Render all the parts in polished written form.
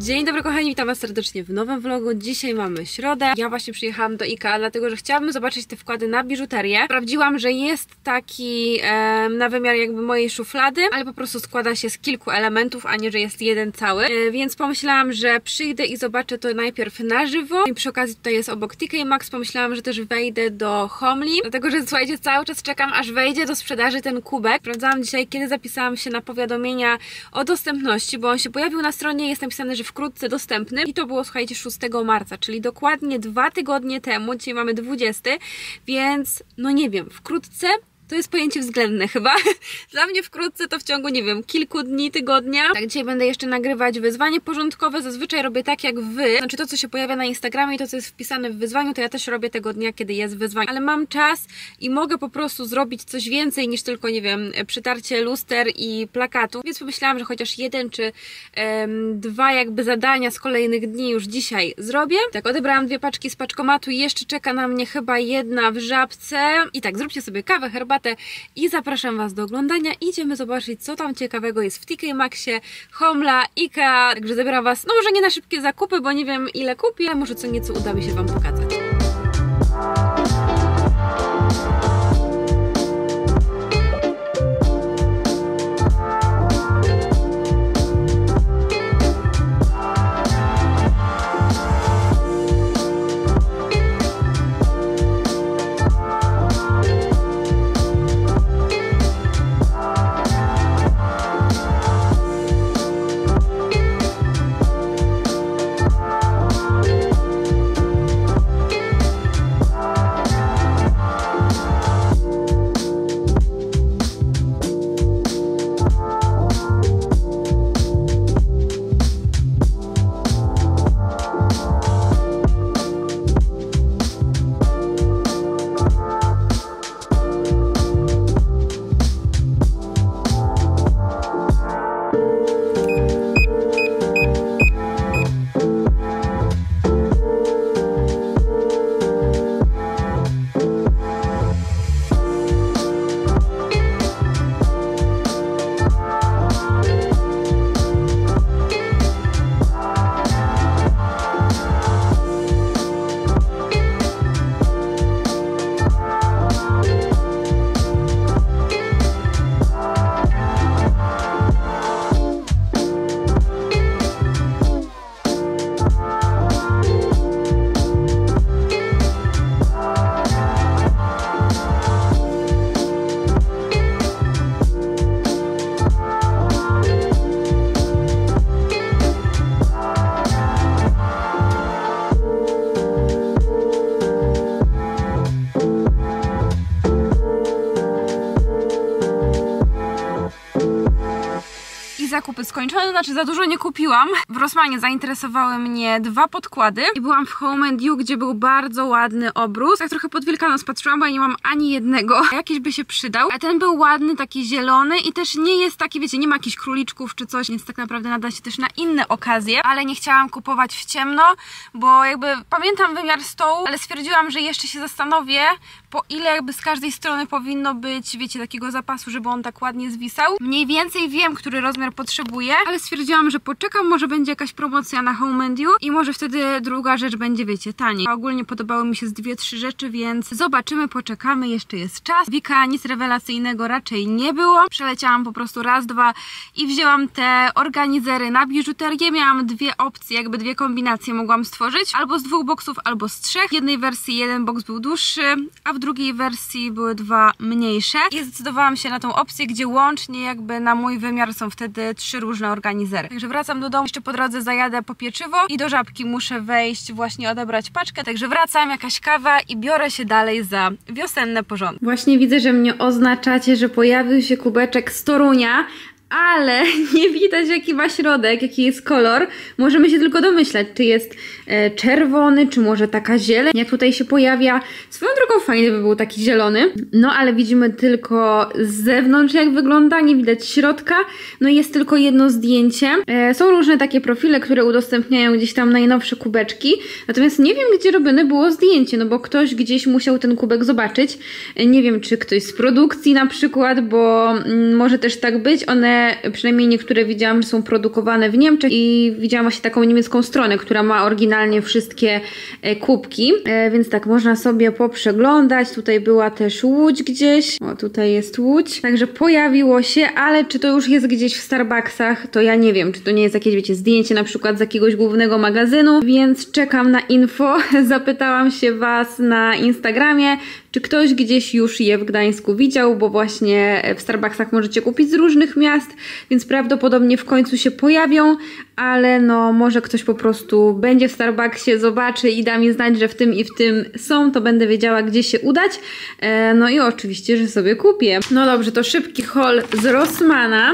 Dzień dobry kochani, witam was serdecznie w nowym vlogu. Dzisiaj mamy środę. Ja właśnie przyjechałam do IKEA, dlatego że chciałabym zobaczyć te wkłady na biżuterię. Sprawdziłam, że jest taki na wymiar jakby mojej szuflady, ale po prostu składa się z kilku elementów, a nie, że jest jeden cały. Więc pomyślałam, że przyjdę i zobaczę to najpierw na żywo. I przy okazji tutaj jest obok TK Maxx. Pomyślałam, że też wejdę do Homely, dlatego że słuchajcie, cały czas czekam, aż wejdzie do sprzedaży ten kubek. Sprawdzałam dzisiaj, kiedy zapisałam się na powiadomienia o dostępności, bo on się pojawił na stronie, jest napisane, że wkrótce dostępny i to było, słuchajcie, 6 marca, czyli dokładnie 2 tygodnie temu. Dzisiaj mamy 20, więc no nie wiem, wkrótce to jest pojęcie względne chyba. Dla mnie wkrótce to w ciągu, nie wiem, kilku dni, tygodnia. Tak, dzisiaj będę jeszcze nagrywać wyzwanie porządkowe. Zazwyczaj robię tak jak wy. Znaczy to, co się pojawia na Instagramie i to, co jest wpisane w wyzwaniu, to ja też robię tego dnia, kiedy jest wyzwanie. Ale mam czas i mogę po prostu zrobić coś więcej niż tylko, nie wiem, przytarcie luster i plakatu. Więc pomyślałam, że chociaż jeden czy dwa jakby zadania z kolejnych dni już dzisiaj zrobię. Tak, odebrałam 2 paczki z paczkomatu i jeszcze czeka na mnie chyba jedna w Żabce. I tak, zróbcie sobie kawę, herbatę i zapraszam was do oglądania. Idziemy zobaczyć, co tam ciekawego jest w TK Maxxie, Homla, IKEA. Także zabieram was, no może nie na szybkie zakupy, bo nie wiem ile kupię, ale może co nieco uda mi się wam pokazać. Zakupy skończone, znaczy za dużo nie kupiłam. W Rossmanie zainteresowały mnie 2 podkłady i byłam w Home & You, gdzie był bardzo ładny obrus. Tak trochę pod Wielkanoc patrzyłam, bo ja nie mam ani jednego. Jakiś by się przydał, a ten był ładny, taki zielony i też nie jest taki, wiecie, nie ma jakichś króliczków czy coś, więc tak naprawdę nada się też na inne okazje, ale nie chciałam kupować w ciemno, bo jakby pamiętam wymiar stołu, ale stwierdziłam, że jeszcze się zastanowię, po ile jakby z każdej strony powinno być, wiecie, takiego zapasu, żeby on tak ładnie zwisał. Mniej więcej wiem, który rozmiar potrzebuję, ale stwierdziłam, że poczekam, może będzie jakaś promocja na Home & You i może wtedy druga rzecz będzie, wiecie, taniej. A ogólnie podobały mi się z 2-3 rzeczy, więc zobaczymy, poczekamy, jeszcze jest czas. W IKEA nic rewelacyjnego raczej nie było. Przeleciałam po prostu raz, dwa i wzięłam te organizery na biżuterię. Miałam 2 opcje, jakby 2 kombinacje mogłam stworzyć. Albo z 2 boksów, albo z 3. W jednej wersji jeden boks był dłuższy, a w drugiej wersji były 2 mniejsze. I zdecydowałam się na tą opcję, gdzie łącznie jakby na mój wymiar są wtedy 3 różne organizery. Także wracam do domu, jeszcze po drodze zajadę po pieczywo i do Żabki muszę wejść, właśnie odebrać paczkę. Także wracam, jakaś kawa i biorę się dalej za wiosenne porządki. Właśnie widzę, że mnie oznaczacie, że pojawił się kubeczek z Torunia, ale nie widać jaki ma środek, jaki jest kolor. Możemy się tylko domyślać, czy jest czerwony, czy może taka zieleń, jak tutaj się pojawia. Swoją drogą fajny by był taki zielony. No ale widzimy tylko z zewnątrz jak wygląda, nie widać środka. No i jest tylko jedno zdjęcie. Są różne takie profile, które udostępniają gdzieś tam najnowsze kubeczki. Natomiast nie wiem, gdzie robione było zdjęcie, no bo ktoś gdzieś musiał ten kubek zobaczyć. Nie wiem, czy ktoś z produkcji na przykład, bo może też tak być. One one, przynajmniej niektóre widziałam, że są produkowane w Niemczech i widziałam właśnie taką niemiecką stronę, która ma oryginalnie wszystkie kubki, więc tak można sobie poprzeglądać. Tutaj była też łódź gdzieś, o tutaj jest łódź, także pojawiło się, ale czy to już jest gdzieś w Starbucksach, to ja nie wiem, czy to nie jest jakieś, wiecie, zdjęcie na przykład z jakiegoś głównego magazynu, więc czekam na info. Zapytałam się Was na Instagramie, czy ktoś gdzieś już je w Gdańsku widział, bo właśnie w Starbucksach możecie kupić z różnych miast, więc prawdopodobnie w końcu się pojawią, ale no może ktoś po prostu będzie w Starbucksie, zobaczy i da mi znać, że w tym i w tym są, to będę wiedziała, gdzie się udać. No i oczywiście, że sobie kupię. No dobrze, to szybki haul z Rossmana.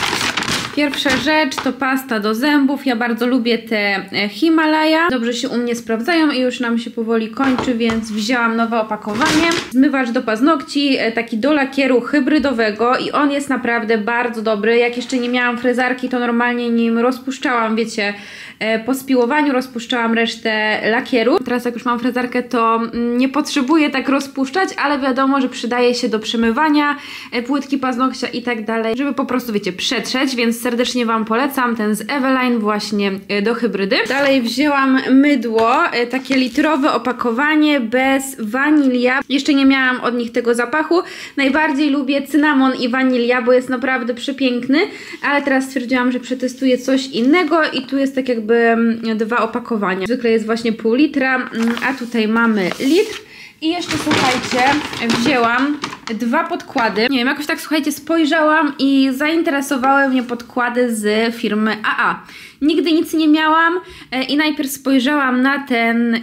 Pierwsza rzecz to pasta do zębów. Ja bardzo lubię te Himalaya. Dobrze się u mnie sprawdzają i już nam się powoli kończy, więc wzięłam nowe opakowanie. Zmywacz do paznokci, taki do lakieru hybrydowego i on jest naprawdę bardzo dobry. Jak jeszcze nie miałam frezarki, to normalnie nim rozpuszczałam, wiecie, po spiłowaniu rozpuszczałam resztę lakieru. Teraz jak już mam frezarkę, to nie potrzebuję tak rozpuszczać, ale wiadomo, że przydaje się do przemywania płytki paznokcia i tak dalej, żeby po prostu, wiecie, przetrzeć, więc serdecznie Wam polecam ten z Eveline właśnie do hybrydy. Dalej wzięłam mydło, takie litrowe opakowanie bez wanilia. Jeszcze nie miałam od nich tego zapachu. Najbardziej lubię cynamon i wanilia, bo jest naprawdę przepiękny, ale teraz stwierdziłam, że przetestuję coś innego i tu jest tak jakby dwa opakowania. Zwykle jest właśnie pół litra, a tutaj mamy litr. I jeszcze słuchajcie, wzięłam dwa podkłady. Nie wiem, jakoś tak słuchajcie, spojrzałam i zainteresowały mnie podkłady z firmy AA. Nigdy nic nie miałam i najpierw spojrzałam na ten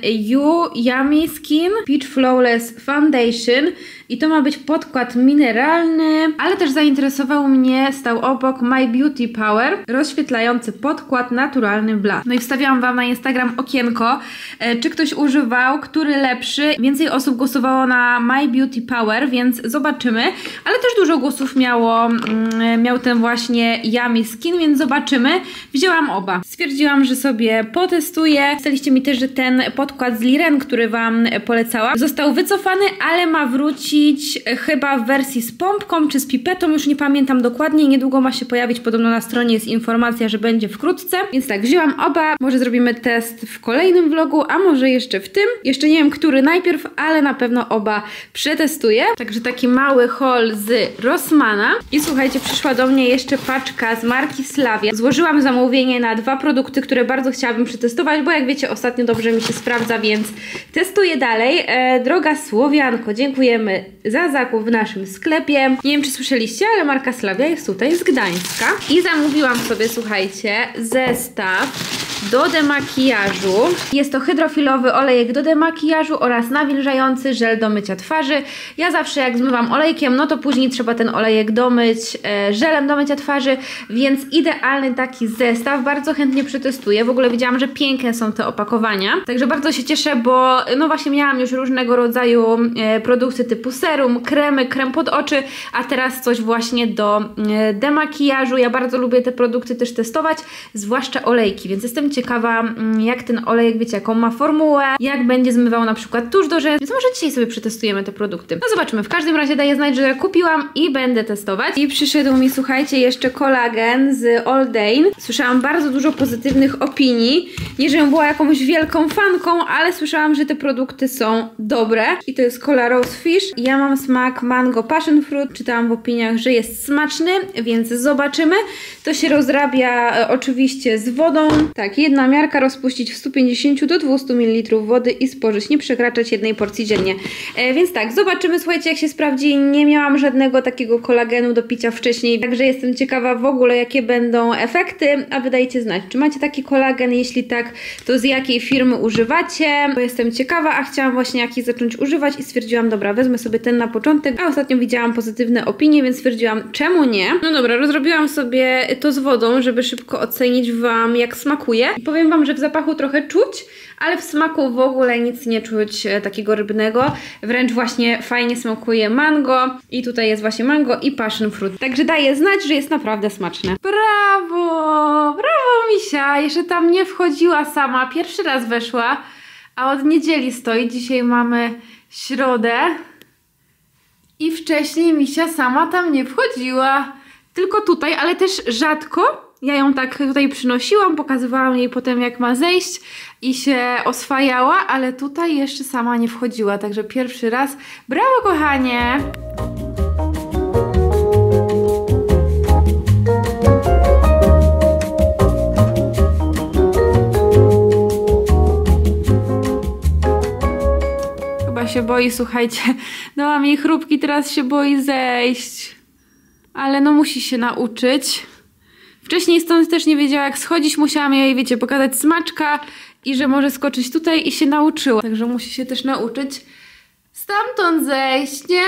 Yummy Skin Peach Flawless Foundation i to ma być podkład mineralny, ale też zainteresował mnie, stał obok My Beauty Power, rozświetlający podkład naturalny blat. No i wstawiałam Wam na Instagram okienko, czy ktoś używał, który lepszy. Więcej osób głosowało na My Beauty Power, więc zobaczymy, ale też dużo głosów miał ten właśnie Yummy Skin, więc zobaczymy. Wzięłam oba. Stwierdziłam, że sobie potestuję. Pisaliście mi też, że ten podkład z Liren, który Wam polecałam, został wycofany, ale ma wrócić chyba w wersji z pompką czy z pipetą, już nie pamiętam dokładnie. Niedługo ma się pojawić, podobno na stronie jest informacja, że będzie wkrótce. Więc tak, wzięłam oba. Może zrobimy test w kolejnym vlogu, a może jeszcze w tym. Jeszcze nie wiem, który najpierw, ale na pewno oba przetestuję. Także taki mały haul z Rossmana. I słuchajcie, przyszła do mnie jeszcze paczka z marki Slavia. Złożyłam zamówienie na dwa produkty, które bardzo chciałabym przetestować, bo jak wiecie, ostatnio dobrze mi się sprawdza, więc testuję dalej. Droga Słowianko, dziękujemy za zakup w naszym sklepie. Nie wiem, czy słyszeliście, ale marka Slavia jest tutaj z Gdańska. I zamówiłam sobie, słuchajcie, zestaw do demakijażu. Jest to hydrofilowy olejek do demakijażu oraz nawilżający żel do mycia twarzy. Ja zawsze jak zmywam olejkiem, no to później trzeba ten olejek domyć żelem do mycia twarzy, więc idealny taki zestaw. Bardzo chętnie przetestuję. W ogóle widziałam, że piękne są te opakowania. Także bardzo się cieszę, bo no właśnie miałam już różnego rodzaju produkty typu serum, krem pod oczy, a teraz coś właśnie do demakijażu. Ja bardzo lubię te produkty też testować, zwłaszcza olejki, więc jestem ciekawa, jak ten olejek, wiecie, jaką ma formułę, jak będzie zmywał na przykład tusz do rzęs, więc może dzisiaj sobie przetestujemy te produkty. No zobaczymy, w każdym razie daję znać, że kupiłam i będę testować. I przyszedł mi, słuchajcie, jeszcze kolagen z Oldane. Słyszałam bardzo dużo pozytywnych opinii. Nie, żebym była jakąś wielką fanką, ale słyszałam, że te produkty są dobre. I to jest Cola Rose Fish. Ja mam smak mango passion fruit. Czytałam w opiniach, że jest smaczny, więc zobaczymy. To się rozrabia oczywiście z wodą. Tak, jedna miarka rozpuścić w 150 do 200 ml wody i spożyć, nie przekraczać jednej porcji dziennie. Więc tak, zobaczymy, słuchajcie, jak się sprawdzi. Nie miałam żadnego takiego kolagenu do picia wcześniej, także jestem ciekawa w ogóle, jakie będą efekty, a wy dajcie znać, czy macie taki kolagen, jeśli tak, to z jakiej firmy używacie, bo jestem ciekawa, a chciałam właśnie jakiś zacząć używać i stwierdziłam, dobra, wezmę sobie ten na początek, a ostatnio widziałam pozytywne opinie, więc stwierdziłam, czemu nie? No dobra, rozrobiłam sobie to z wodą, żeby szybko ocenić Wam, jak smakuje. I powiem Wam, że w zapachu trochę czuć, ale w smaku w ogóle nic nie czuć takiego rybnego, wręcz właśnie fajnie smakuje mango i tutaj jest właśnie mango i passion fruit, także daję znać, że jest naprawdę smaczne. Brawo! Brawo, Misia! Jeszcze tam nie wchodziła sama, pierwszy raz weszła, a od niedzieli stoi, dzisiaj mamy środę i wcześniej Misia sama tam nie wchodziła. Tylko tutaj, ale też rzadko. Ja ją tak tutaj przynosiłam, pokazywałam jej potem jak ma zejść i się oswajała, ale tutaj jeszcze sama nie wchodziła, także pierwszy raz. Brawo, kochanie! Chyba się boi, słuchajcie. Dałam jej chrupki, teraz się boi zejść. Ale no musi się nauczyć. Wcześniej stąd też nie wiedziała jak schodzić, musiałam jej, wiecie, pokazać smaczka i że może skoczyć tutaj i się nauczyła. Także musi się też nauczyć stamtąd zejść, nie?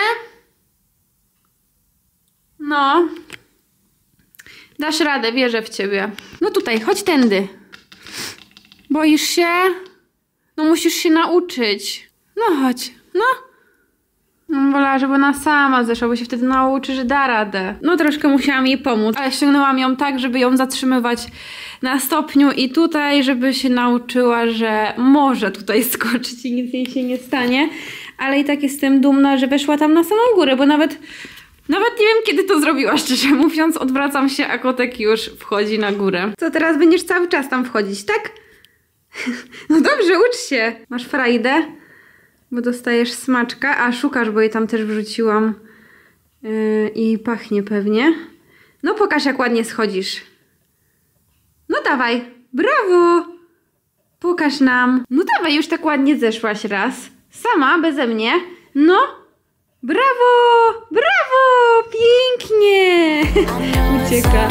No. Dasz radę, wierzę w ciebie. No tutaj, chodź tędy. Boisz się? No musisz się nauczyć. No chodź, no. No, wolała, żeby ona sama zeszła, bo się wtedy nauczy, że da radę. No troszkę musiałam jej pomóc, ale ściągnęłam ją tak, żeby ją zatrzymywać na stopniu i tutaj, żeby się nauczyła, że może tutaj skoczyć i nic jej się nie stanie. Ale i tak jestem dumna, że weszła tam na samą górę, bo nawet nie wiem, kiedy to zrobiła, szczerze mówiąc. Odwracam się, a kotek już wchodzi na górę. Co, teraz będziesz cały czas tam wchodzić, tak? No dobrze, ucz się. Masz frajdę? Bo dostajesz smaczka, a szukasz, bo jej tam też wrzuciłam i pachnie pewnie. No pokaż, jak ładnie schodzisz. No dawaj, brawo! Pokaż nam. No dawaj, już tak ładnie zeszłaś raz. Sama, beze mnie. No, brawo, brawo, pięknie. Ucieka.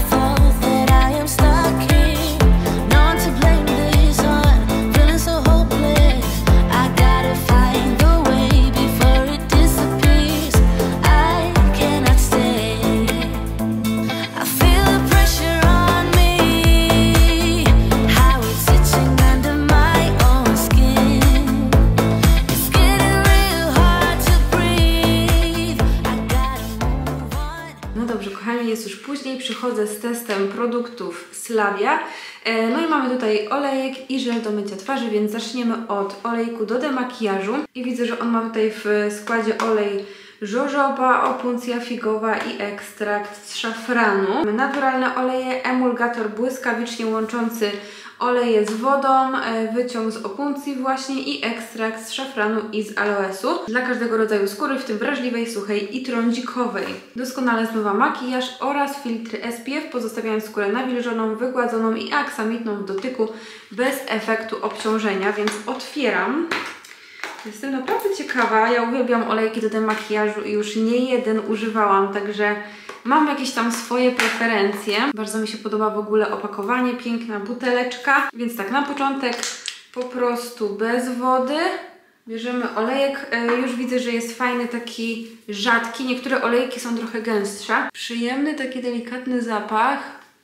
Jest już później, przychodzę z testem produktów Slavia. No i mamy tutaj olejek i żel do mycia twarzy, więc zaczniemy od olejku do demakijażu. I widzę, że on ma tutaj w składzie olej jojoba, opuncja figowa i ekstrakt z szafranu. Naturalne oleje, emulgator błyskawicznie łączący oleje z wodą, wyciąg z opuncji właśnie i ekstrakt z szafranu i z aloesu. Dla każdego rodzaju skóry, w tym wrażliwej, suchej i trądzikowej. Doskonale zmywa makijaż oraz filtry SPF, pozostawiając skórę nawilżoną, wygładzoną i aksamitną w dotyku bez efektu obciążenia, więc otwieram. Jestem naprawdę ciekawa, ja uwielbiam olejki do demakijażu i już nie jeden używałam, także mam jakieś tam swoje preferencje. Bardzo mi się podoba w ogóle opakowanie, piękna buteleczka. Więc tak, na początek po prostu bez wody bierzemy olejek. Już widzę, że jest fajny, taki rzadki. Niektóre olejki są trochę gęstsze. Przyjemny, taki delikatny zapach,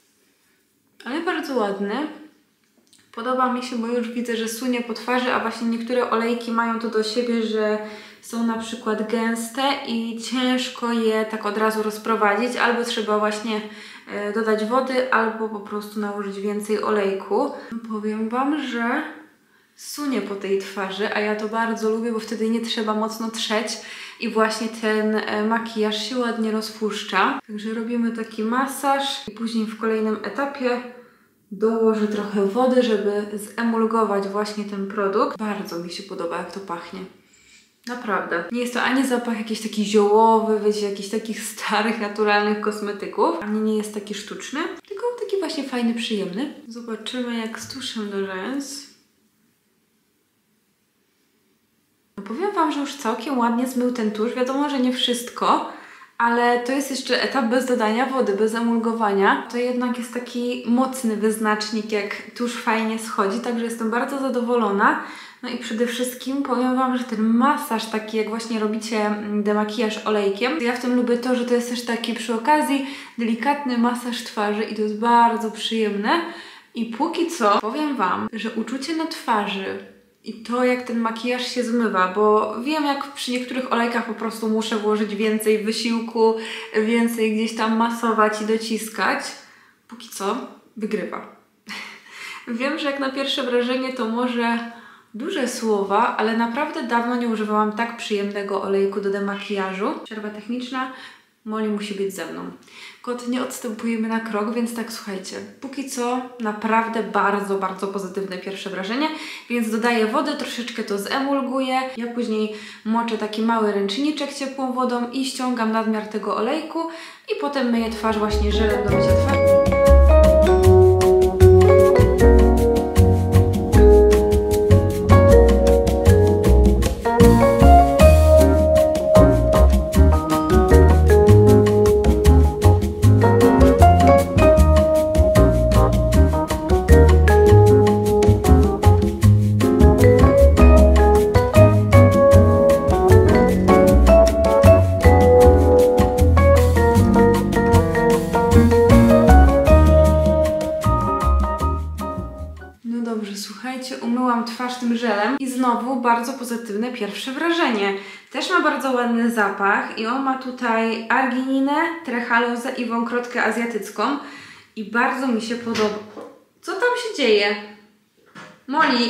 ale bardzo ładny. Podoba mi się, bo już widzę, że sunie po twarzy, a właśnie niektóre olejki mają to do siebie, że są na przykład gęste i ciężko je tak od razu rozprowadzić. Albo trzeba właśnie dodać wody, albo po prostu nałożyć więcej olejku. Powiem Wam, że sunie po tej twarzy, a ja to bardzo lubię, bo wtedy nie trzeba mocno trzeć i właśnie ten makijaż się ładnie rozpuszcza. Także robimy taki masaż i później w kolejnym etapie dołożę trochę wody, żeby zemulgować właśnie ten produkt. Bardzo mi się podoba, jak to pachnie. Naprawdę. Nie jest to ani zapach jakiś taki ziołowy, wiecie, jakichś takich starych, naturalnych kosmetyków, ani nie jest taki sztuczny, tylko taki właśnie fajny, przyjemny. Zobaczymy, jak z tuszem do rzęs. No powiem Wam, że już całkiem ładnie zmył ten tusz. Wiadomo, że nie wszystko, ale to jest jeszcze etap bez dodania wody, bez emulgowania. To jednak jest taki mocny wyznacznik, jak tusz fajnie schodzi, także jestem bardzo zadowolona. No i przede wszystkim powiem Wam, że ten masaż taki, jak właśnie robicie demakijaż olejkiem, ja w tym lubię to, że to jest też taki przy okazji delikatny masaż twarzy i to jest bardzo przyjemne. I póki co powiem Wam, że uczucie na twarzy i to, jak ten makijaż się zmywa, bo wiem, jak przy niektórych olejkach po prostu muszę włożyć więcej wysiłku, więcej gdzieś tam masować i dociskać. Póki co wygrywa. Wiem, że jak na pierwsze wrażenie to może duże słowa, ale naprawdę dawno nie używałam tak przyjemnego olejku do demakijażu. Przerwa techniczna. Molly musi być ze mną. Kot nie odstępujemy na krok, więc tak słuchajcie, póki co naprawdę bardzo, bardzo pozytywne pierwsze wrażenie, więc dodaję wody, troszeczkę to zemulguję. Ja później moczę taki mały ręczniczek ciepłą wodą i ściągam nadmiar tego olejku i potem myję twarz właśnie żelem do mycia twarzy. Słuchajcie, umyłam twarz tym żelem i znowu bardzo pozytywne pierwsze wrażenie. Też ma bardzo ładny zapach i on ma tutaj argininę, trechalozę i wąkrotkę azjatycką i bardzo mi się podoba. Co tam się dzieje? Molly!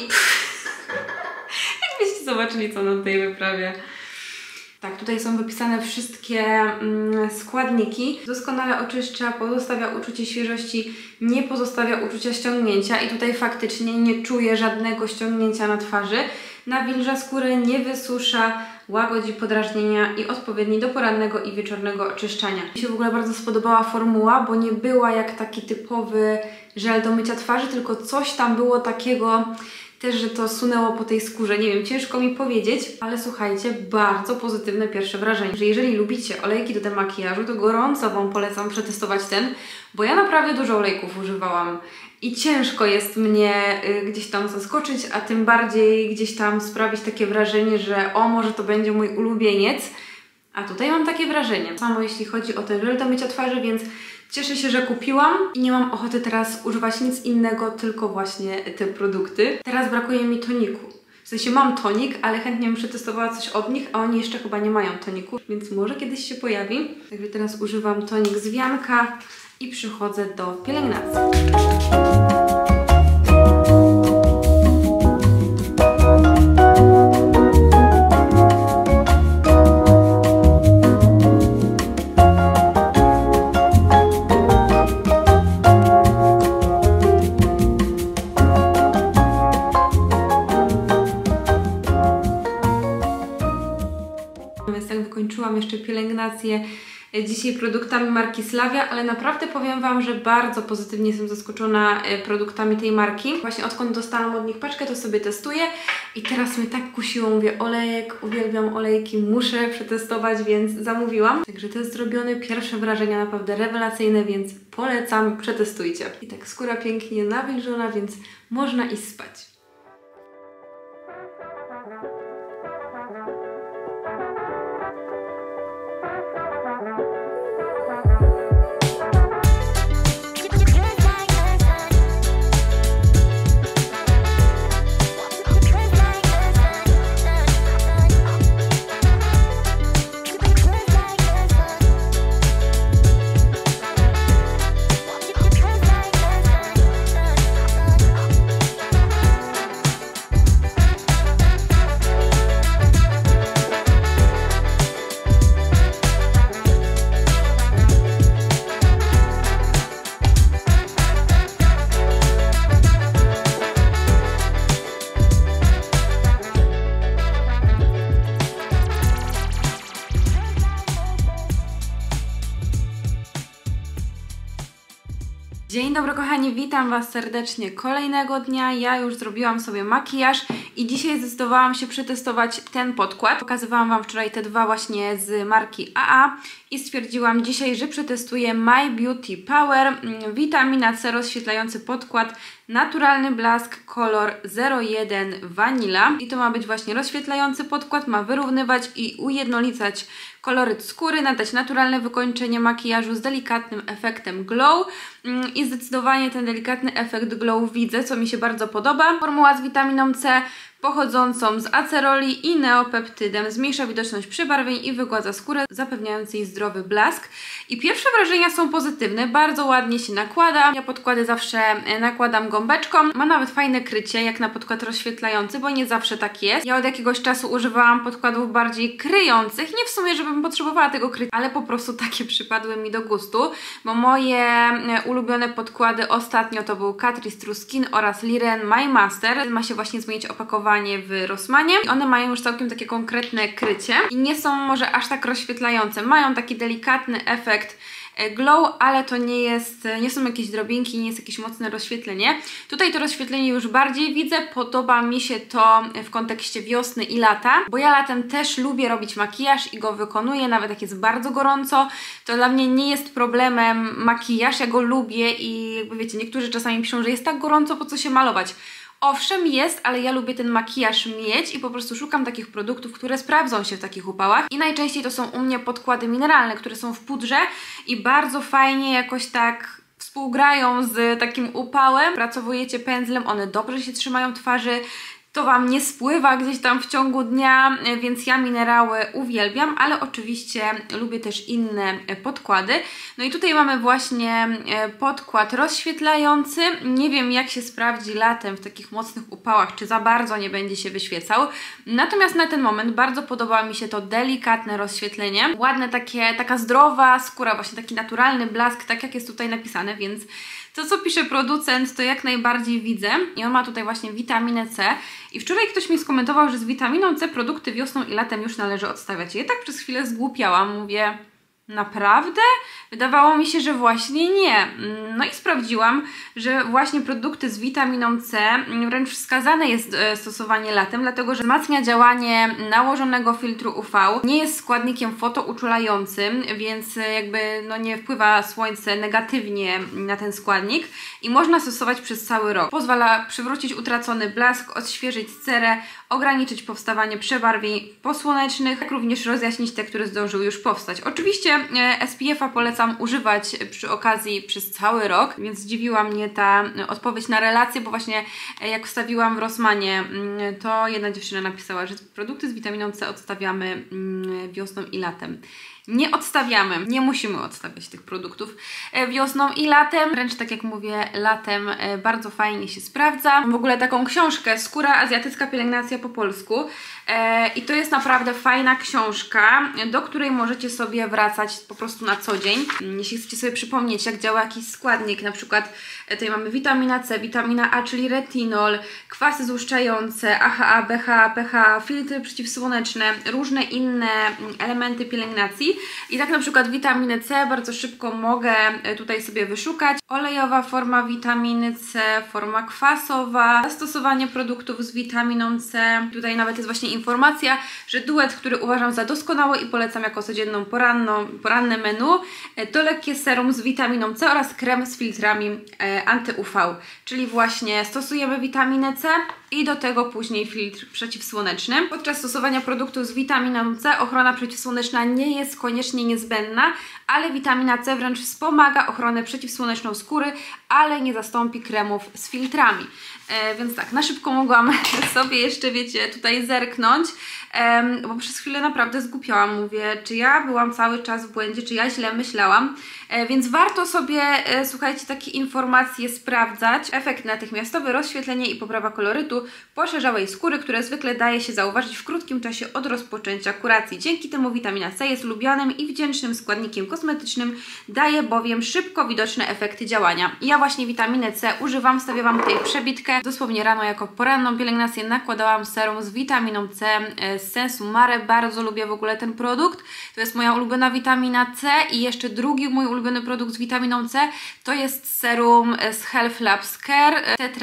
Jakbyście zobaczyli, co na tej wyprawie. Tak, tutaj są wypisane wszystkie składniki. Doskonale oczyszcza, pozostawia uczucie świeżości, nie pozostawia uczucia ściągnięcia i tutaj faktycznie nie czuję żadnego ściągnięcia na twarzy. Nawilża skórę, nie wysusza, łagodzi podrażnienia i odpowiedni do porannego i wieczornego oczyszczania. Mi się w ogóle bardzo spodobała formuła, bo nie była jak taki typowy żel do mycia twarzy, tylko coś tam było takiego też, że to sunęło po tej skórze. Nie wiem, ciężko mi powiedzieć, ale słuchajcie, bardzo pozytywne pierwsze wrażenie. Że jeżeli lubicie olejki do demakijażu, to gorąco Wam polecam przetestować ten, bo ja naprawdę dużo olejków używałam i ciężko jest mnie gdzieś tam zaskoczyć, a tym bardziej gdzieś tam sprawić takie wrażenie, że o, może to będzie mój ulubieniec. A tutaj mam takie wrażenie. Samo jeśli chodzi o ten żel do mycia twarzy, więc cieszę się, że kupiłam i nie mam ochoty teraz używać nic innego, tylko właśnie te produkty. Teraz brakuje mi toniku. W sensie mam tonik, ale chętnie bym przetestowała coś od nich, a oni jeszcze chyba nie mają toniku, więc może kiedyś się pojawi. Także teraz używam tonik z wianka i przychodzę do pielęgnacji. Wykończyłam jeszcze pielęgnację dzisiaj produktami marki Slavia, ale naprawdę powiem Wam, że bardzo pozytywnie jestem zaskoczona produktami tej marki. Właśnie odkąd dostałam od nich paczkę, to sobie testuję i teraz mnie tak kusiło, mówię olejek, uwielbiam olejki, muszę przetestować, więc zamówiłam. Także to jest zrobione, pierwsze wrażenia naprawdę rewelacyjne, więc polecam, przetestujcie. I tak skóra pięknie nawilżona, więc można iść spać. Dzień dobry kochani, witam Was serdecznie kolejnego dnia. Ja już zrobiłam sobie makijaż i dzisiaj zdecydowałam się przetestować ten podkład. Pokazywałam Wam wczoraj te dwa właśnie z marki AA i stwierdziłam dzisiaj, że przetestuję My Beauty Power Witamina C rozświetlający podkład, naturalny blask, kolor 01 Vanilla. I to ma być właśnie rozświetlający podkład, ma wyrównywać i ujednolicać koloryt skóry, nadać naturalne wykończenie makijażu z delikatnym efektem glow i zdecydowanie ten delikatny efekt glow widzę, co mi się bardzo podoba. Formuła z witaminą C pochodzącą z aceroli i neopeptydem. Zmniejsza widoczność przebarwień i wygładza skórę, zapewniając jej zdrowy blask. I pierwsze wrażenia są pozytywne, bardzo ładnie się nakłada. Ja podkłady zawsze nakładam gąbeczką. Ma nawet fajne krycie, jak na podkład rozświetlający, bo nie zawsze tak jest. Ja od jakiegoś czasu używałam podkładów bardziej kryjących. Nie w sumie, żebym potrzebowała tego krycia, ale po prostu takie przypadły mi do gustu, bo moje ulubione podkłady ostatnio to był Catrice True Skin oraz Liren My Master. Ma się właśnie zmienić opakowanie w Rossmanie. I one mają już całkiem takie konkretne krycie i nie są może aż tak rozświetlające. Mają taki delikatny efekt glow, ale to nie są jakieś drobinki, nie jest jakieś mocne rozświetlenie. Tutaj to rozświetlenie już bardziej widzę, podoba mi się to w kontekście wiosny i lata, bo ja latem też lubię robić makijaż i go wykonuję, nawet jak jest bardzo gorąco, to dla mnie nie jest problemem makijaż, ja go lubię i jakby wiecie, niektórzy czasami piszą, że jest tak gorąco, po co się malować. Owszem jest, ale ja lubię ten makijaż mieć i po prostu szukam takich produktów, które sprawdzą się w takich upałach i najczęściej to są u mnie podkłady mineralne, które są w pudrze i bardzo fajnie jakoś tak współgrają z takim upałem. Pracowujecie pędzlem, one dobrze się trzymają twarzy, to Wam nie spływa gdzieś tam w ciągu dnia, więc ja minerały uwielbiam, ale oczywiście lubię też inne podkłady. No i tutaj mamy właśnie podkład rozświetlający. Nie wiem, jak się sprawdzi latem w takich mocnych upałach, czy za bardzo nie będzie się wyświecał. Natomiast na ten moment bardzo podoba mi się to delikatne rozświetlenie. Ładne taka zdrowa skóra, właśnie taki naturalny blask, tak jak jest tutaj napisane, więc to, co pisze producent, to jak najbardziej widzę. I on ma tutaj właśnie witaminę C. I wczoraj ktoś mi skomentował, że z witaminą C produkty wiosną i latem już należy odstawiać. Ja tak przez chwilę zgłupiałam, mówię, naprawdę? Wydawało mi się, że właśnie nie. No i sprawdziłam, że właśnie produkty z witaminą C wręcz wskazane jest stosowanie latem, dlatego że wzmacnia działanie nałożonego filtru UV, nie jest składnikiem fotouczulającym, więc jakby no nie wpływa słońce negatywnie na ten składnik i można stosować przez cały rok. Pozwala przywrócić utracony blask, odświeżyć cerę, ograniczyć powstawanie przebarwień posłonecznych, jak również rozjaśnić te, które zdążyły już powstać. Oczywiście SPF-a polecam używać przy okazji przez cały rok, więc zdziwiła mnie ta odpowiedź na relację, bo właśnie jak wstawiłam w Rossmanie, to jedna dziewczyna napisała, że produkty z witaminą C odstawiamy wiosną i latem. Nie odstawiamy, nie musimy odstawiać tych produktów wiosną i latem, wręcz tak jak mówię, latem bardzo fajnie się sprawdza. Mam w ogóle taką książkę Skóra azjatycka pielęgnacja po polsku i to jest naprawdę fajna książka, do której możecie sobie wracać po prostu na co dzień. Jeśli chcecie sobie przypomnieć, jak działa jakiś składnik, na przykład tutaj mamy witamina C, witamina A, czyli retinol, kwasy złuszczające, AHA, BHA, PHA, filtry przeciwsłoneczne, różne inne elementy pielęgnacji. I tak na przykład witaminę C bardzo szybko mogę tutaj sobie wyszukać. Olejowa forma witaminy C, forma kwasowa, zastosowanie produktów z witaminą C. Tutaj nawet jest właśnie informacja, że duet, który uważam za doskonały i polecam jako codzienną poranne menu, to lekkie serum z witaminą C oraz krem z filtrami anty-UV. Czyli właśnie stosujemy witaminę C i do tego później filtr przeciwsłoneczny. Podczas stosowania produktów z witaminą C ochrona przeciwsłoneczna nie jest koniecznie niezbędna, ale witamina C wręcz wspomaga ochronę przeciwsłoneczną skóry, ale nie zastąpi kremów z filtrami. Więc tak, na szybko mogłam sobie jeszcze, wiecie, tutaj zerknąć, bo przez chwilę naprawdę zgłupiałam. Mówię, czy ja byłam cały czas w błędzie, czy ja źle myślałam. Więc warto sobie, słuchajcie, takie informacje sprawdzać. Efekt natychmiastowy, rozświetlenie i poprawa kolorytu poszerzałej skóry, które zwykle daje się zauważyć w krótkim czasie od rozpoczęcia kuracji. Dzięki temu witamina C jest lubianym i wdzięcznym składnikiem kosmetycznym, daje bowiem szybko widoczne efekty działania. Ja właśnie witaminę C używam, wstawiałam tutaj przebitkę. Dosłownie rano jako poranną pielęgnację nakładałam serum z witaminą C z Sensu Mare. Bardzo lubię w ogóle ten produkt. To jest moja ulubiona witamina C i jeszcze drugi mój ulubiony produkt z witaminą C to jest serum z Health Labs Care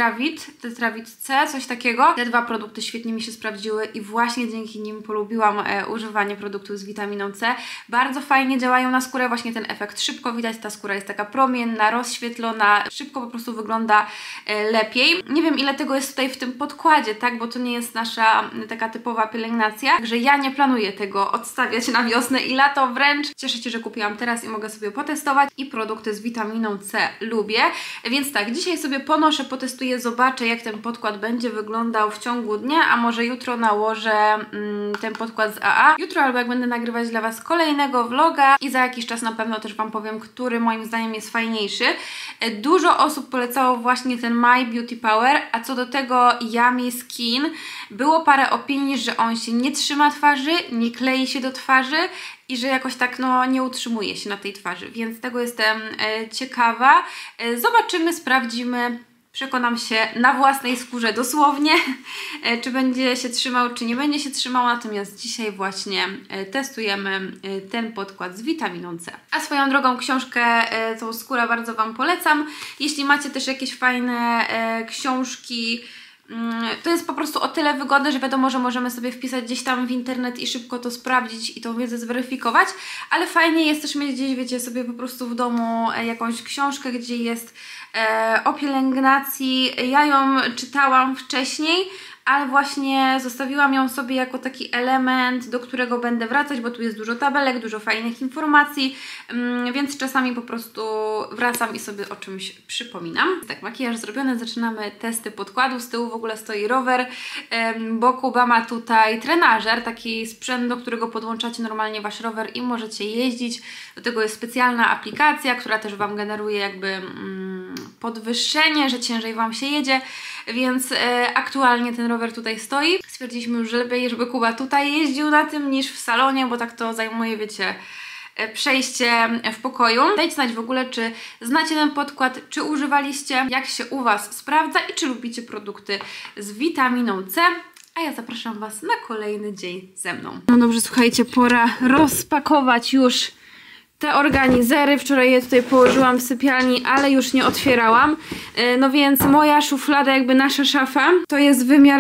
Tetravit C, coś takiego. Te dwa produkty świetnie mi się sprawdziły i właśnie dzięki nim polubiłam używanie produktów z witaminą C. bardzo fajnie działają na skórę, właśnie ten efekt szybko widać, ta skóra jest taka promienna, rozświetlona, szybko po prostu wygląda lepiej. Nie wiem, ile tego jest tutaj w tym podkładzie, tak, bo to nie jest nasza taka typowa pielęgnacja, także ja nie planuję tego odstawiać na wiosnę i lato, wręcz cieszę się, że kupiłam teraz i mogę sobie potestować i produkty z witaminą C lubię, więc tak, dzisiaj sobie ponoszę, potestuję, zobaczę, jak ten podkład będzie wyglądał w ciągu dnia, a może jutro nałożę ten podkład z AA. Jutro albo jak będę nagrywać dla Was kolejnego vloga i za jakiś czas na pewno też Wam powiem, który moim zdaniem jest fajniejszy. Dużo osób polecało właśnie ten My Beauty Power, a co do tego Yummy Skin było parę opinii, że on się nie trzyma twarzy, nie klei się do twarzy i że jakoś tak no nie utrzymuje się na tej twarzy, więc tego jestem ciekawa. Zobaczymy, sprawdzimy. Przekonam się na własnej skórze dosłownie, czy będzie się trzymał, czy nie będzie się trzymał, natomiast dzisiaj właśnie testujemy ten podkład z witaminą C. A swoją drogą książkę tą Skóra bardzo Wam polecam. Jeśli macie też jakieś fajne książki, to jest po prostu o tyle wygodne, że wiadomo, że możemy sobie wpisać gdzieś tam w internet i szybko to sprawdzić i tą wiedzę zweryfikować, ale fajnie jest też mieć gdzieś, wiecie, sobie po prostu w domu jakąś książkę, gdzie jest o pielęgnacji. Ja ją czytałam wcześniej, ale właśnie zostawiłam ją sobie jako taki element, do którego będę wracać, bo tu jest dużo tabelek, dużo fajnych informacji, więc czasami po prostu wracam i sobie o czymś przypominam. Tak, makijaż zrobiony, zaczynamy testy podkładu. Z tyłu w ogóle stoi rower, bo Kuba ma tutaj trenażer, taki sprzęt, do którego podłączacie normalnie Wasz rower i możecie jeździć. Do tego jest specjalna aplikacja, która też Wam generuje jakby podwyższenie, że ciężej Wam się jedzie, więc aktualnie ten rower tutaj stoi. Stwierdziliśmy już, że lepiej, żeby Kuba tutaj jeździł na tym niż w salonie, bo tak to zajmuje, wiecie, przejście w pokoju. Dajcie znać w ogóle, czy znacie ten podkład, czy używaliście, jak się u Was sprawdza i czy lubicie produkty z witaminą C. A ja zapraszam Was na kolejny dzień ze mną. No dobrze, słuchajcie, pora rozpakować już te organizery. Wczoraj je tutaj położyłam w sypialni, ale już nie otwierałam. No więc moja szuflada, jakby nasza szafa, to jest wymiar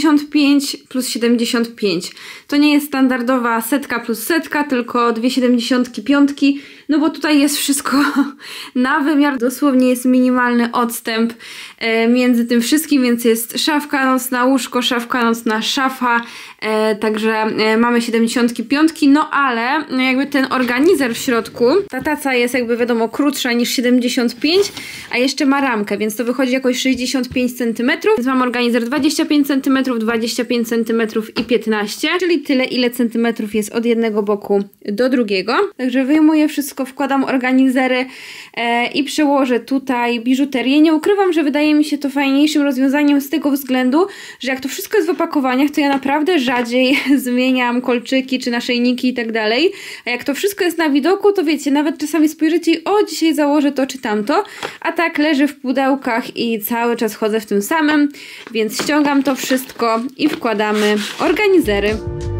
75 plus 75. To nie jest standardowa setka plus setka, tylko 2,75. No bo tutaj jest wszystko na wymiar. Dosłownie jest minimalny odstęp między tym wszystkim, więc jest szafka nocna, łóżko, szafka nocna, szafa. Także mamy 75, no ale jakby ten organizer w środku, ta taca jest jakby wiadomo krótsza niż 75, a jeszcze ma ramkę, więc to wychodzi jakoś 65 cm, więc mam organizer 25 cm, 25 cm i 15, czyli tyle, ile centymetrów jest od jednego boku do drugiego. Także wyjmuję wszystko, wkładam organizery i przełożę tutaj biżuterię. Nie ukrywam, że wydaje mi się to fajniejszym rozwiązaniem z tego względu, że jak to wszystko jest w opakowaniach, to ja naprawdę rzadziej zmieniam kolczyki czy naszyjniki i tak dalej, a jak to wszystko jest na widoku, to wiecie, nawet czasami spojrzycie i o, dzisiaj założę to czy tamto, a tak leży w pudełkach i cały czas chodzę w tym samym, więc ściągam to wszystko i wkładamy organizery.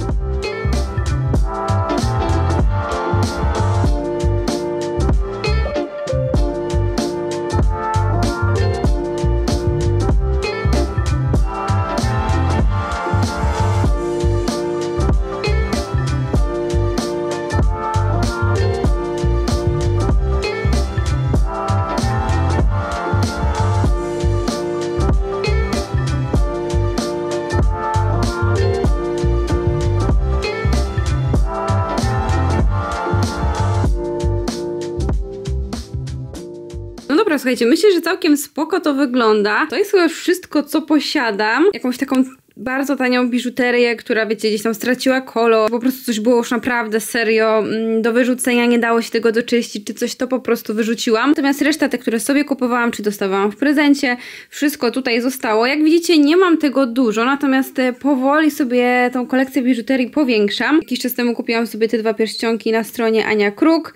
Słuchajcie, myślę, że całkiem spoko to wygląda. To jest chyba wszystko, co posiadam. Jakąś taką bardzo tanią biżuterię, która, wiecie, gdzieś tam straciła kolor. Po prostu coś było już naprawdę serio do wyrzucenia, nie dało się tego doczyścić, czy coś, to po prostu wyrzuciłam. Natomiast reszta, te, które sobie kupowałam, czy dostawałam w prezencie, wszystko tutaj zostało. Jak widzicie, nie mam tego dużo, natomiast powoli sobie tą kolekcję biżuterii powiększam. Jakiś czas temu kupiłam sobie te dwa pierścionki na stronie Ania Kruk.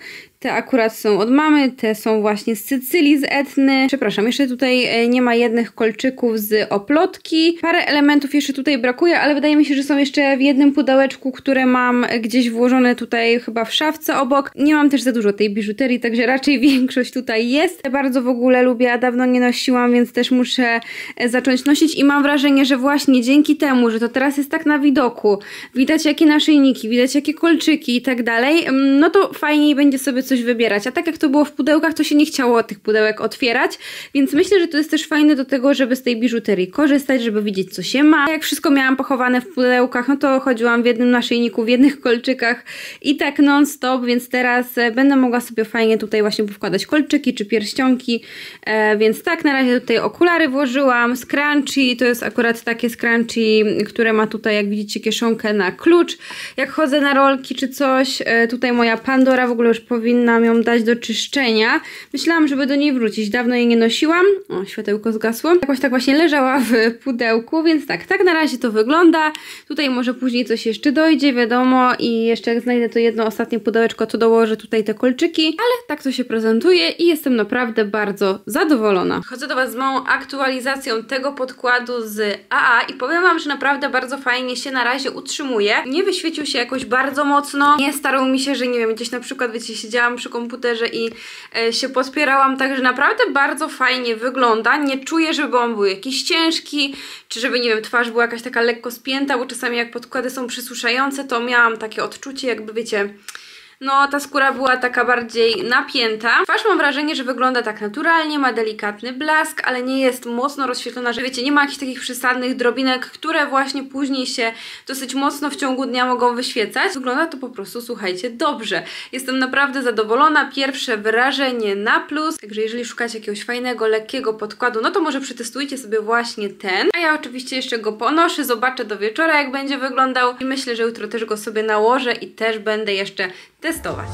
Te akurat są od mamy, te są właśnie z Sycylii, z Etny. Przepraszam, jeszcze tutaj nie ma jednych kolczyków z oplotki. Parę elementów jeszcze tutaj brakuje, ale wydaje mi się, że są jeszcze w jednym pudełeczku, które mam gdzieś włożone tutaj chyba w szafce obok. Nie mam też za dużo tej biżuterii, także raczej większość tutaj jest. Bardzo w ogóle lubię, a dawno nie nosiłam, więc też muszę zacząć nosić i mam wrażenie, że właśnie dzięki temu, że to teraz jest tak na widoku, widać jakie naszyjniki, widać jakie kolczyki i tak dalej, no to fajniej będzie sobie coś wybierać. A tak jak to było w pudełkach, to się nie chciało tych pudełek otwierać, więc myślę, że to jest też fajne do tego, żeby z tej biżuterii korzystać, żeby widzieć co się ma. Jak wszystko miałam pochowane w pudełkach, no to chodziłam w jednym naszyjniku, w jednych kolczykach i tak non stop, więc teraz będę mogła sobie fajnie tutaj właśnie powkładać kolczyki czy pierścionki, więc tak, na razie tutaj okulary włożyłam, scrunchie, to jest akurat takie scrunchie, które ma tutaj, jak widzicie, kieszonkę na klucz, jak chodzę na rolki czy coś. Tutaj moja Pandora, w ogóle już powinnam ją dać do czyszczenia. Myślałam, żeby do niej wrócić, dawno jej nie nosiłam. O, światełko zgasło. Jakoś tak właśnie leżała w pudełku, więc tak na razie to wygląda. Tutaj może później coś jeszcze dojdzie, wiadomo, i jeszcze jak znajdę to jedno ostatnie pudełeczko, to dołożę tutaj te kolczyki, ale tak to się prezentuje i jestem naprawdę bardzo zadowolona. Chodzę do Was z małą aktualizacją tego podkładu z AA i powiem Wam, że naprawdę bardzo fajnie się na razie utrzymuje. Nie wyświecił się jakoś bardzo mocno, nie starał mi się, że nie wiem, gdzieś na przykład, wiecie, siedziałam przy komputerze i się podpierałam, także naprawdę bardzo fajnie wygląda. Nie czuję, żeby on był jakiś ciężki, czy żeby, nie wiem, twarz była jakaś taka lekko spięta, bo czasami jak podkłady są przysuszające, to miałam takie odczucie, jakby, wiecie, no ta skóra była taka bardziej napięta. Twarz mam wrażenie, że wygląda tak naturalnie, ma delikatny blask, ale nie jest mocno rozświetlona, że wiecie, nie ma jakichś takich przesadnych drobinek, które właśnie później się dosyć mocno w ciągu dnia mogą wyświecać. Wygląda to po prostu, słuchajcie, dobrze. Jestem naprawdę zadowolona. Pierwsze wrażenie na plus. Także jeżeli szukacie jakiegoś fajnego, lekkiego podkładu, no to może przetestujcie sobie właśnie ten. A ja oczywiście jeszcze go ponoszę, zobaczę do wieczora, jak będzie wyglądał i myślę, że jutro też go sobie nałożę i też będę jeszcze testować.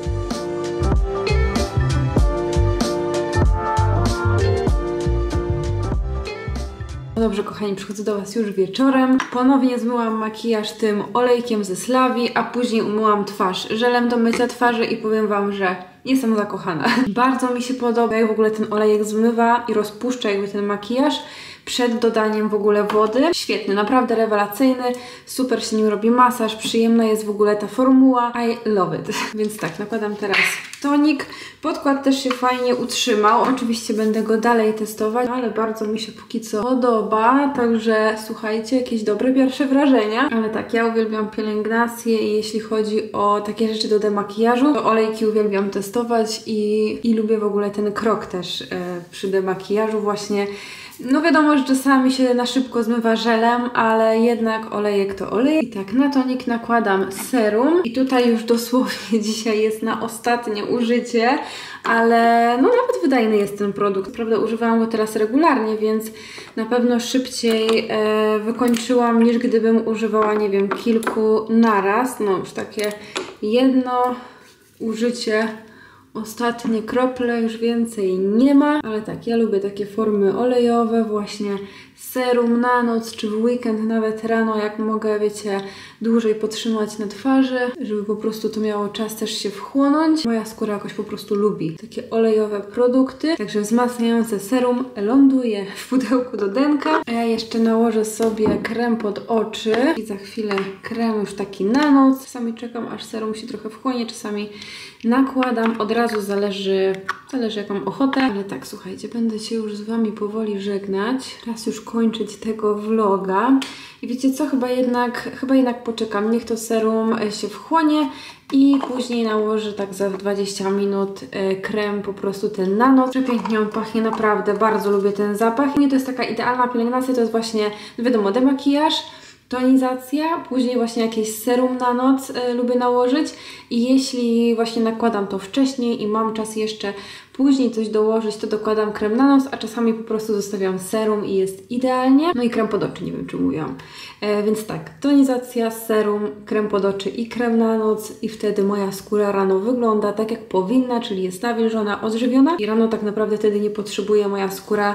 Dobrze, kochani, przychodzę do Was już wieczorem. Ponownie zmyłam makijaż tym olejkiem ze Slawi, a później umyłam twarz żelem do mycia twarzy i powiem Wam, że jestem zakochana. Bardzo mi się podoba, jak w ogóle ten olejek zmywa i rozpuszcza jakby ten makijaż przed dodaniem w ogóle wody. Świetny, naprawdę rewelacyjny, super się nim robi masaż, przyjemna jest w ogóle ta formuła. I love it. Więc tak, nakładam teraz tonik. Podkład też się fajnie utrzymał. Oczywiście będę go dalej testować, ale bardzo mi się póki co podoba, także słuchajcie, jakieś dobre pierwsze wrażenia. Ale tak, ja uwielbiam pielęgnację i jeśli chodzi o takie rzeczy do demakijażu, to olejki uwielbiam testować i lubię w ogóle ten krok też przy demakijażu właśnie. No wiadomo, że czasami się na szybko zmywa żelem, ale jednak olejek to olejek. I tak, na tonik nakładam serum i tutaj już dosłownie dzisiaj jest na ostatnie użycie, ale no nawet wydajny jest ten produkt. Prawda, używałam go teraz regularnie, więc na pewno szybciej wykończyłam, niż gdybym używała, nie wiem, kilku naraz. No już takie jedno użycie, ostatnie krople, już więcej nie ma, ale tak, ja lubię takie formy olejowe, właśnie serum na noc, czy w weekend, nawet rano, jak mogę, wiecie, dłużej podtrzymać na twarzy, żeby po prostu to miało czas też się wchłonąć. Moja skóra jakoś po prostu lubi takie olejowe produkty, także wzmacniające serum ląduje w pudełku do denka. A ja jeszcze nałożę sobie krem pod oczy i za chwilę krem już taki na noc. Czasami czekam, aż serum się trochę wchłonie, czasami nakładam, od razu zależy jak mam ochotę. Ale tak, słuchajcie, będę się już z Wami powoli żegnać. Raz już kończyć tego vloga. I wiecie co, chyba jednak poczekam. Niech to serum się wchłonie i później nałożę tak za 20 minut krem po prostu ten na noc. Przepięknie on pachnie, naprawdę bardzo lubię ten zapach. I to jest taka idealna pielęgnacja, to jest właśnie, wiadomo, demakijaż, tonizacja, później właśnie jakieś serum na noc lubię nałożyć i jeśli właśnie nakładam to wcześniej i mam czas jeszcze później coś dołożyć, to dokładam krem na nos, a czasami po prostu zostawiam serum i jest idealnie. No i krem pod oczy, nie wiem czy mówiłam. Więc tak, tonizacja, serum, krem pod oczy i krem na noc i wtedy moja skóra rano wygląda tak jak powinna, czyli jest nawilżona, odżywiona i rano tak naprawdę wtedy nie potrzebuje moja skóra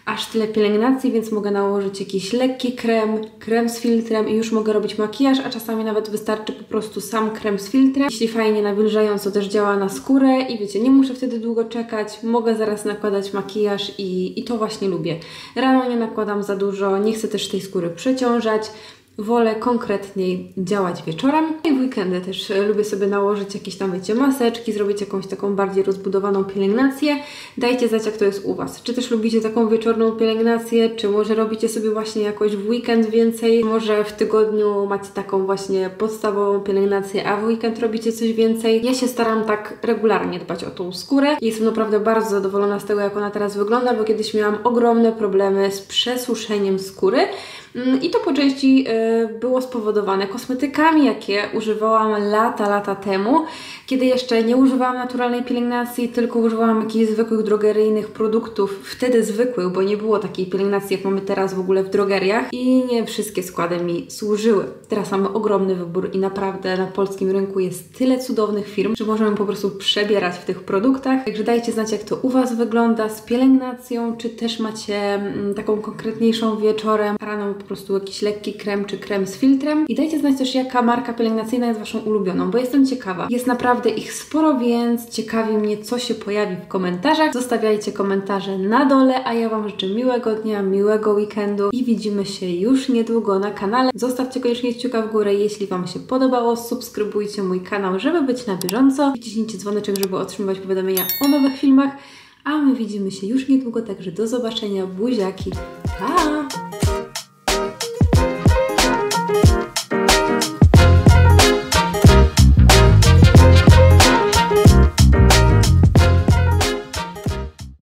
aż tyle pielęgnacji, więc mogę nałożyć jakiś lekki krem z filtrem i już mogę robić makijaż, a czasami nawet wystarczy po prostu sam krem z filtrem. Jeśli fajnie nawilżająco też działa na skórę i wiecie, nie muszę wtedy długo czekać, mogę zaraz nakładać makijaż i to właśnie lubię. Rano nie nakładam za dużo, nie chcę też tej skóry przeciążać. Wolę konkretniej działać wieczorem. I w weekendy też lubię sobie nałożyć jakieś tam, wiecie, maseczki, zrobić jakąś taką bardziej rozbudowaną pielęgnację. Dajcie znać, jak to jest u Was. Czy też lubicie taką wieczorną pielęgnację, czy może robicie sobie właśnie jakoś w weekend więcej, może w tygodniu macie taką właśnie podstawową pielęgnację, a w weekend robicie coś więcej. Ja się staram tak regularnie dbać o tą skórę i jestem naprawdę bardzo zadowolona z tego, jak ona teraz wygląda, bo kiedyś miałam ogromne problemy z przesuszeniem skóry. I to po części było spowodowane kosmetykami, jakie używałam lata temu, kiedy jeszcze nie używałam naturalnej pielęgnacji, tylko używałam jakichś zwykłych drogeryjnych produktów, wtedy zwykłych, bo nie było takiej pielęgnacji, jak mamy teraz w ogóle w drogeriach i nie wszystkie składy mi służyły. Teraz mamy ogromny wybór i naprawdę na polskim rynku jest tyle cudownych firm, że możemy po prostu przebierać w tych produktach. Także dajcie znać, jak to u Was wygląda z pielęgnacją, czy też macie taką konkretniejszą wieczorem, rano po prostu jakiś lekki krem, czy krem z filtrem. I dajcie znać też, jaka marka pielęgnacyjna jest Waszą ulubioną, bo jestem ciekawa. Jest naprawdę ich sporo, więc ciekawi mnie, co się pojawi w komentarzach. Zostawiajcie komentarze na dole, a ja Wam życzę miłego dnia, miłego weekendu i widzimy się już niedługo na kanale. Zostawcie koniecznie kciuka w górę, jeśli Wam się podobało. Subskrybujcie mój kanał, żeby być na bieżąco. Wciśnijcie dzwoneczek, żeby otrzymywać powiadomienia o nowych filmach. A my widzimy się już niedługo, także do zobaczenia. Buziaki. Pa!